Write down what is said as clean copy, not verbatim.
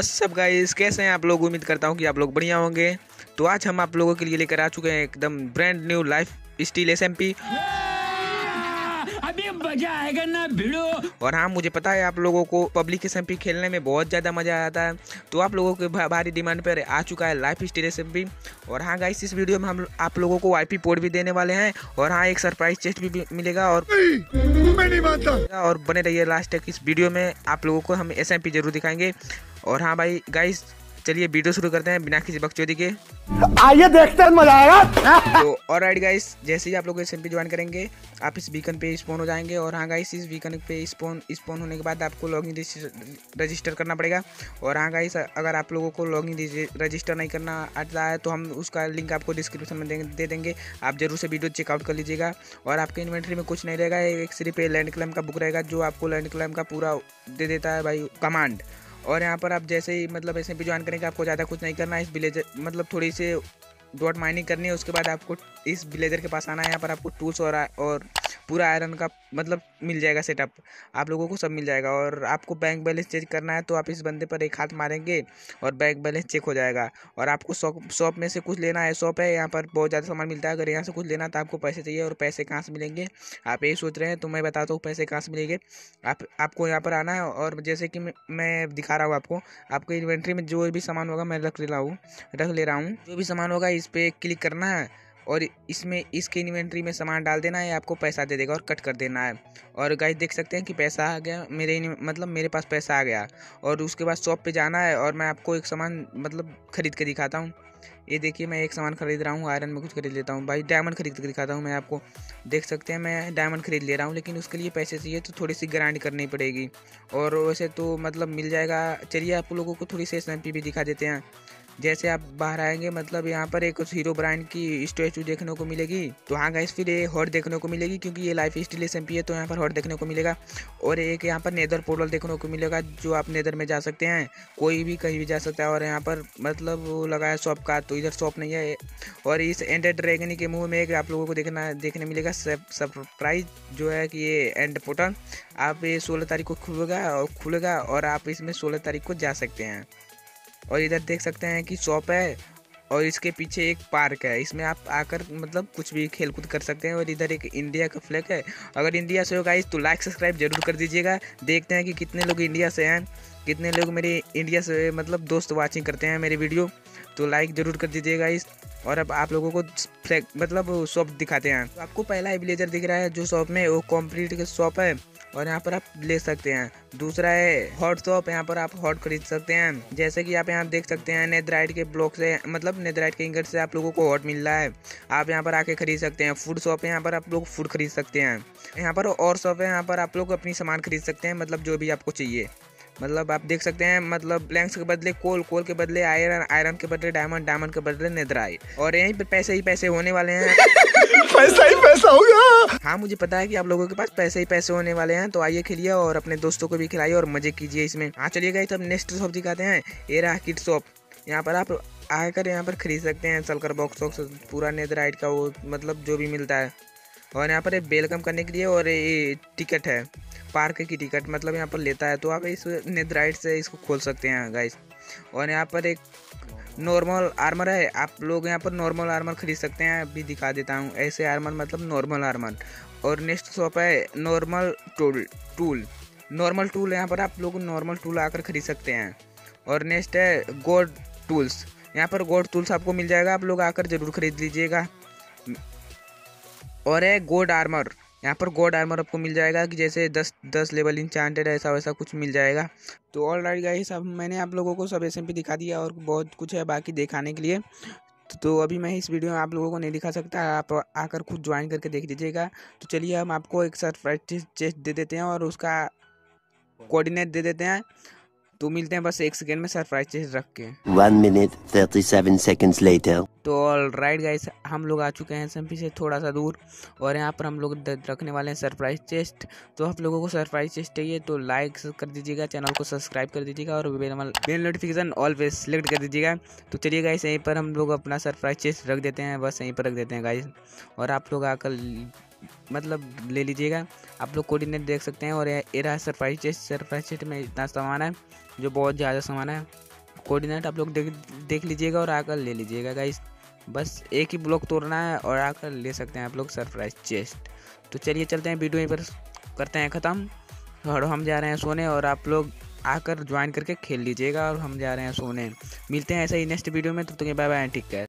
What's up guys, कैसे हैं आप लोग। उम्मीद करता हूं कि आप लोग बढ़िया होंगे। तो आज हम आप लोगों के लिए लेकर आ चुके हैं एकदम brand new lifesteal SMP. अभी मजा आएगा ना भिड़ो। और हाँ, मुझे पता है आप लोगों को पब्लिक एसएमपी खेलने में बहुत ज़्यादा मज़ा आता है। तो आप लोगों के भारी डिमांड पर आ चुका है लाइफ स्टील एसएमपी। और हाँ गाइस, इस वीडियो में हम आप लोगों को आईपी पोर्ट भी देने वाले हैं। और हाँ, एक सरप्राइज चेस्ट भी मिलेगा। और मैं नहीं मानता। और बने रहिए लास्ट तक। इस वीडियो में आप लोगों को हम एसएमपी जरूर दिखाएंगे। और हाँ भाई गाइस, चलिए वीडियो शुरू करते हैं बिना किसी बकचोदी के। आइए देखते हैं, मजा आएगा। तो ऑलराइट गाइस, जैसे ही आप लोग एसएमपी ज्वाइन करेंगे आप इस बीकन पे स्पॉन हो जाएंगे। और हाँ गाइस, इस बीकन पे स्पॉन होने के बाद आपको लॉगिन रजिस्टर करना पड़ेगा। और हाँ गाइस, अगर आप लोगों को लॉगिन रजिस्टर नहीं करना आता है तो हम उसका लिंक आपको डिस्क्रिप्शन में दे देंगे। आप जरूर से वीडियो चेकआउट कर लीजिएगा। और आपके इन्वेंट्री में कुछ नहीं रहेगा, एक सिर्फ लैंड क्लेम का बुक रहेगा जो आपको लैंड क्लेम का पूरा दे देता है भाई कमांड। और यहाँ पर आप जैसे ही मतलब एसएमपी ज्वाइन करेंगे आपको ज़्यादा कुछ नहीं करना है। इस विलेजर मतलब थोड़ी सी डॉट माइनिंग करनी है। उसके बाद आपको इस विलेजर के पास आना है। यहाँ पर आपको टूल्स और पूरा आयरन का मतलब मिल जाएगा सेटअप, आप लोगों को सब मिल जाएगा। और आपको बैंक बैलेंस चेक करना है तो आप इस बंदे पर एक हाथ मारेंगे और बैंक बैलेंस चेक हो जाएगा। और आपको शॉप में से कुछ लेना है। शॉप है, यहाँ पर बहुत ज़्यादा सामान मिलता है। अगर यहाँ से कुछ लेना तो आपको पैसे चाहिए। और पैसे कहाँ से मिलेंगे आप यही सोच रहे हैं, तो मैं बताता हूँ पैसे कहाँ से मिलेंगे। आपको यहाँ पर आना है और जैसे कि मैं दिखा रहा हूँ आपको इन्वेंट्री में जो भी सामान होगा मैं रख ले रहा हूँ। जो भी सामान होगा इस पर क्लिक करना है और इसमें इसके इन्वेंट्री में सामान डाल देना है। आपको पैसा दे देगा और कट कर देना है। और गाइस देख सकते हैं कि पैसा आ गया मेरे पास पैसा आ गया। और उसके बाद शॉप पे जाना है और मैं आपको एक सामान मतलब खरीद के दिखाता हूँ। ये देखिए, मैं एक सामान खरीद रहा हूँ, आयरन में कुछ खरीद लेता हूँ भाई। डायमंड खरीद के दिखाता हूँ मैं आपको। देख सकते हैं मैं डायमंड खरीद ले रहा हूँ, लेकिन उसके लिए पैसे चाहिए तो थोड़ी सी ग्राइंड करनी पड़ेगी। और वैसे तो मतलब मिल जाएगा। चलिए आप लोगों को थोड़ी सी एसएमपी भी दिखा देते हैं। जैसे आप बाहर आएंगे मतलब यहाँ पर एक हीरो ब्रांड की स्टैचू देखने को मिलेगी। तो हाँ गाइस, फिर ये हॉट देखने को मिलेगी क्योंकि ये लाइफ स्टील एसएमपी है तो यहाँ पर हॉट देखने को मिलेगा। और एक यहाँ पर नेदर पोर्टल देखने को मिलेगा जो आप नेदर में जा सकते हैं, कोई भी कहीं भी जा सकता है। और यहाँ पर मतलब वो लगा है शॉप का, तो इधर शॉप नहीं है। और इस एंड ड्रैगन के मुँह में एक आप लोगों को देखने मिलेगा सरप्राइज जो है कि ये एंड पोर्टल आप ये 16 तारीख को खुलेगा और आप इसमें 16 तारीख को जा सकते हैं। और इधर देख सकते हैं कि शॉप है और इसके पीछे एक पार्क है, इसमें आप आकर मतलब कुछ भी खेलकूद कर सकते हैं। और इधर एक इंडिया का फ्लैग है। अगर इंडिया से हो गाइस तो लाइक सब्सक्राइब जरूर कर दीजिएगा। देखते हैं कि कितने लोग इंडिया से हैं, कितने लोग मेरे इंडिया से मतलब दोस्त वाचिंग करते हैं मेरे वीडियो। तो लाइक जरूर कर दीजिएगा इस। और अब आप लोगों को फ्लैग मतलब शॉप दिखाते हैं। तो आपको पहला ही विलेजर दिख रहा है जो शॉप में वो कॉम्प्लीट की शॉप है और यहाँ पर आप ले सकते हैं। दूसरा है हॉट शॉप, यहाँ पर आप हॉट खरीद सकते हैं। जैसे कि आप यहाँ देख सकते हैं नेदराइट के ब्लॉक से मतलब नेदराइट के इंगट से आप लोगों को हॉट मिल रहा है, आप यहाँ पर आके खरीद सकते हैं। फूड शॉप है, यहाँ पर आप लोग फूड खरीद सकते हैं। यहाँ पर और शॉप है, यहाँ पर आप लोग अपनी सामान खरीद सकते हैं मतलब जो भी आपको चाहिए। मतलब आप देख सकते हैं मतलब ब्लैंक्स के बदले कोल के बदले आयरन के बदले डायमंड के बदले नेदराइट। और यहीं पे पैसे ही पैसे होने वाले हैं। पैसा ही पैसा होगा। हाँ, मुझे पता है कि आप लोगों के पास पैसे ही पैसे होने वाले हैं। तो आइए खेलिए और अपने दोस्तों को भी खिलाइए और मजे कीजिए इसमें। हाँ चलिए गाइस, अब नेक्स्ट शॉप दिखाते हैं। ये रहा किट शॉप, यहाँ पर आप आकर यहाँ पर खरीद सकते हैं सल्कर बॉक्स पूरा नेदराइट का वो मतलब जो भी मिलता है। और यहाँ पर वेलकम करने के लिए और ये टिकट है, पार्क की टिकट मतलब यहाँ पर लेता है। तो आप इस नेदराइट से इसको खोल सकते हैं गाइस। और यहाँ पर एक नॉर्मल आर्मर है, आप लोग यहाँ पर नॉर्मल आर्मर खरीद सकते हैं। अभी दिखा देता हूँ ऐसे आर्मर मतलब नॉर्मल आर्मर। और नेक्स्ट शॉप है नॉर्मल टूल, यहाँ पर आप लोग नॉर्मल टूल आकर खरीद सकते हैं। और नेक्स्ट है गोड टूल्स, यहाँ पर गोड टूल्स आपको मिल जाएगा, आप लोग आकर जरूर खरीद लीजिएगा। और है गोड आर्मर, यहाँ पर गोड आर्मर आपको मिल जाएगा कि जैसे 10 लेवल इंचांटेड ऐसा वैसा कुछ मिल जाएगा। तो ऑलराइट गाइस, अब मैंने आप लोगों को सब एसएमपी दिखा दिया और बहुत कुछ है बाकी दिखाने के लिए। तो अभी मैं इस वीडियो में आप लोगों को नहीं दिखा सकता, आप आकर खुद ज्वाइन करके देख लीजिएगा। तो चलिए हम आपको एक सरप्राइज चेस्ट दे देते हैं और उसका कोऑर्डिनेट दे देते हैं। तो मिलते हैं बस 1 सेकेंड में सरप्राइज चेस्ट रख के। 1 minute 37 seconds later. तो ऑलराइट गाइस, हम लोग आ चुके हैं एसएमपी से थोड़ा सा दूर और यहाँ पर हम लोग रखने वाले हैं सरप्राइज चेस्ट। तो आप लोगों को सरप्राइज चेस्ट चाहिए तो लाइक कर दीजिएगा, चैनल को सब्सक्राइब कर दीजिएगा और बेल नोटिफिकेशन ऑलवेज सेलेक्ट कर दीजिएगा। तो चलिए गाइस, यहीं पर हम लोग अपना सरप्राइज चेस्ट रख देते हैं, बस यहीं पर रख देते हैं गाइस। और आप लोग आकर मतलब ले लीजिएगा। आप लोग कोऑर्डिनेट देख सकते हैं। और ये रहा सरप्राइज चेस्ट में इतना सामान है जो बहुत ज़्यादा सामान है। कोऑर्डिनेट आप लोग देख लीजिएगा और आकर ले लीजिएगा गाइस। बस एक ही ब्लॉक तोड़ना है और आकर ले सकते हैं आप लोग सरप्राइज चेस्ट। तो चलिए चलते हैं, वीडियो यहीं पर करते हैं ख़त्म और हम जा रहे हैं सोने और आप लोग आकर ज्वाइन करके खेल लीजिएगा और हम जा रहे हैं सोने। मिलते हैं ऐसे ही नेक्स्ट वीडियो में, तब तक बाय बाय, टेक केयर।